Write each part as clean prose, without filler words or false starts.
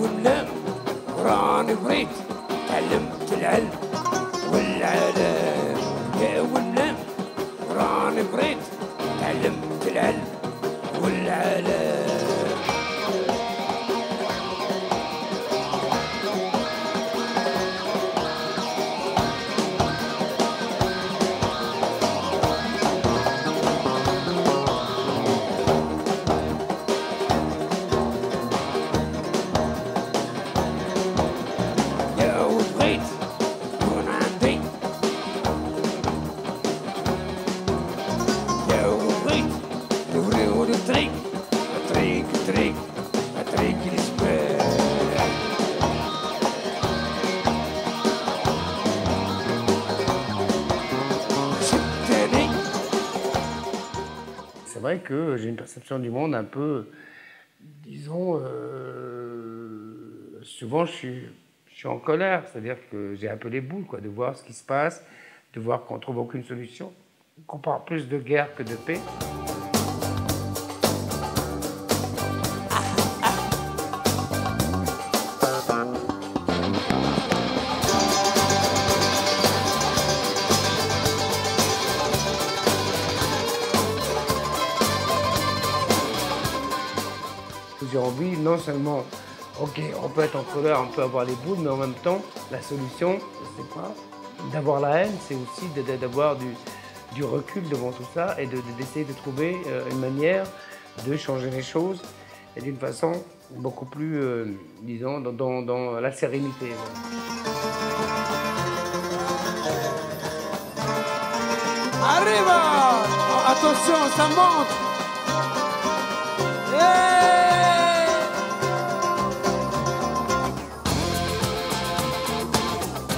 ولا راني بريت تعلمت العلم والعالم يا ولا راني بريت تعلمت العلم والعالم C'est vrai que j'ai une perception du monde un peu, disons, souvent je suis en colère, c'est-à-dire que j'ai un peu les boules, quoi, de voir ce qui se passe, de voir qu'on ne trouve aucune solution, qu'on parle plus de guerre que de paix. J'ai envie, non seulement, ok, on peut être en colère, on peut avoir les boules, mais en même temps, la solution, c'est quoi? D'avoir la haine, c'est aussi d'avoir du recul devant tout ça et d'essayer de trouver une manière de changer les choses et d'une façon beaucoup plus, disons, dans la sérénité. Arriva! Oh, attention, ça monte! Yeah!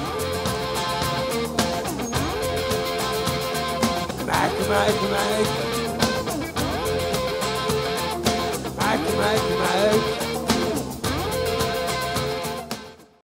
معاك